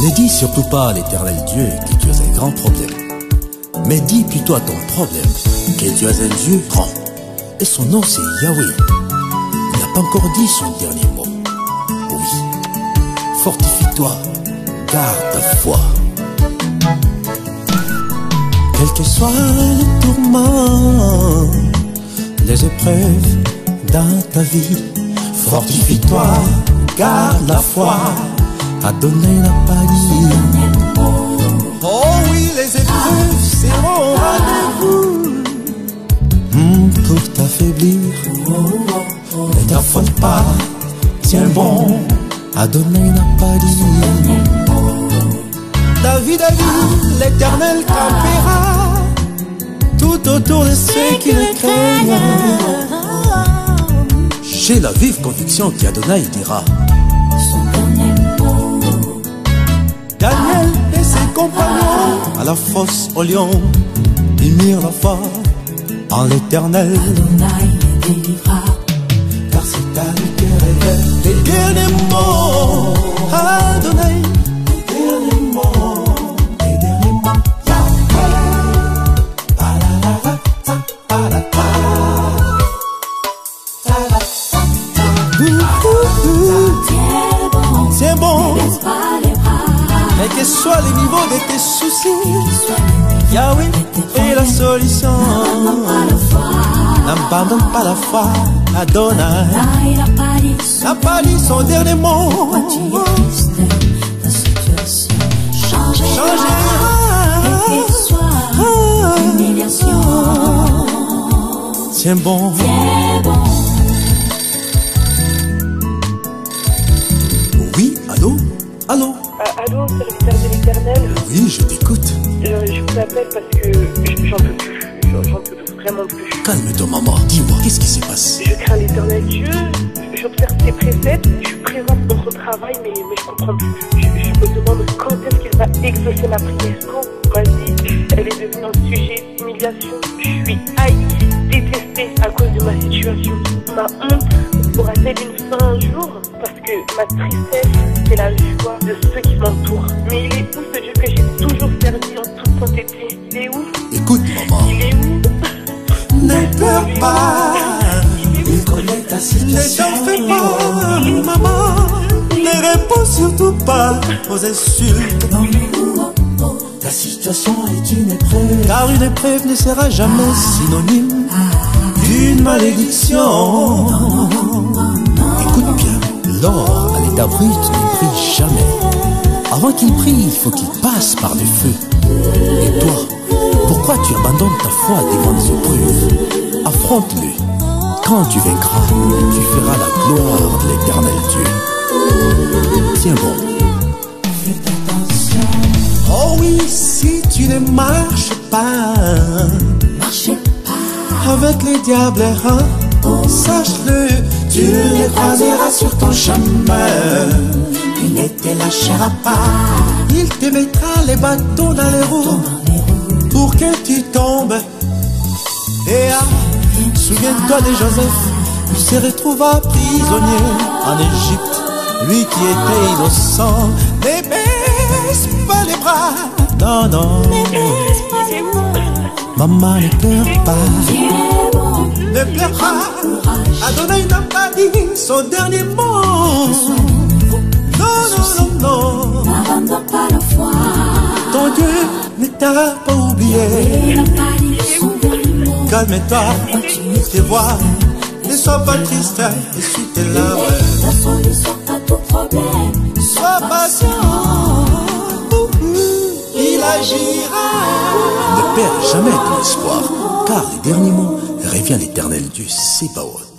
Ne dis surtout pas à l'Éternel Dieu que tu as un grand problème, mais dis plutôt à ton problème que tu as un Dieu grand, et son nom c'est Yahweh. Il n'a pas encore dit son dernier mot. Oui, fortifie-toi, garde ta foi. Quel que soit le tourment, les épreuves dans ta vie, fortifie-toi, garde la foi. Adonai n'a pas dit. Oh oui, les épreuves seront à nous pour t'affaiblir. Ne t'affole pas, tiens bon, Adonai n'a pas dit. David a dit, l'Éternel campera tout autour de ceux qui le craignent. J'ai la vive conviction qu'Adonai dira. Daniel et ses compagnons à la fosse au lion, ils mirent la foi en l'Éternel. Adonai les délivra, car c'est à lui que révèle les derniers mots. Adonai, les derniers mots, les derniers mots. C'est bon, quel que soit le niveau de tes soucis, Yahweh est la solution. N'abandonne pas la foi, Adonai n'a pas dit son dernier mot. Changera, quelle que soit l'humiliation. Tiens bon, oui, allô, allô. Allô, serviteur de l'Éternel. Oui, je t'écoute. Je vous appelle parce que j'en peux plus. J'en peux vraiment plus. Calme-toi, maman. Dis-moi, qu'est-ce qui s'est passé? Je crains l'Éternel Dieu. J'observe ses préceptes. Je suis présente dans son travail, mais je comprends plus. Je me demande quand est-ce qu'il va exaucer ma prière. Quand ma vie, elle est devenue un sujet d'humiliation. Je suis haïe, détestée à cause de ma situation. Ma honte aura-t-elle une fin un jour? Parce que ma tristesse, c'est la joie de ceux qui m'entourent. Mais il est où ce Dieu que j'ai toujours servi en toute sainteté? Il est où? Écoute, maman. Il est où? Ne pleure pas. Il connaît ta situation. Ne t'en fais pas, maman. Ne réponds surtout pas aux insultes. Ta situation est une épreuve, car une épreuve ne sera jamais synonyme d'une malédiction. Écoute bien, l'or à l'état brut ne brille jamais. Avant qu'il brille, il faut qu'il passe par le feu. Et toi, pourquoi tu abandonnes ta foi devant les épreuves? Affronte-le. Quand tu vaincras, tu feras la gloire de l'Éternel Dieu. Tiens bon. Oh oui, si tu ne marches pas avec les diables errants, sache-le, tu les croiseras sur ton chemin. Il ne te lâchera pas. Il te mettra les bâtons dans les roues pour que tu tombes. Et souviens-toi de Joseph, il se retrouva prisonnier en Égypte. Lui qui était innocent, ne baisse pas les bras. Non, non, maman ne pleure pas. Ne pleure pas. Adonai n'a pas dit son dernier mot. Non, non, non, non. N'abandonne pas la foi. Ton Dieu ne t'a pas oublié. Calme-toi, tu vois. Ne sois pas triste, essuie tes larmes. La solution à tout problème. Sois patient, il agira. Ne perds jamais ton espoir, car les derniers mots revient à l'Éternel Dieu Sébaoth.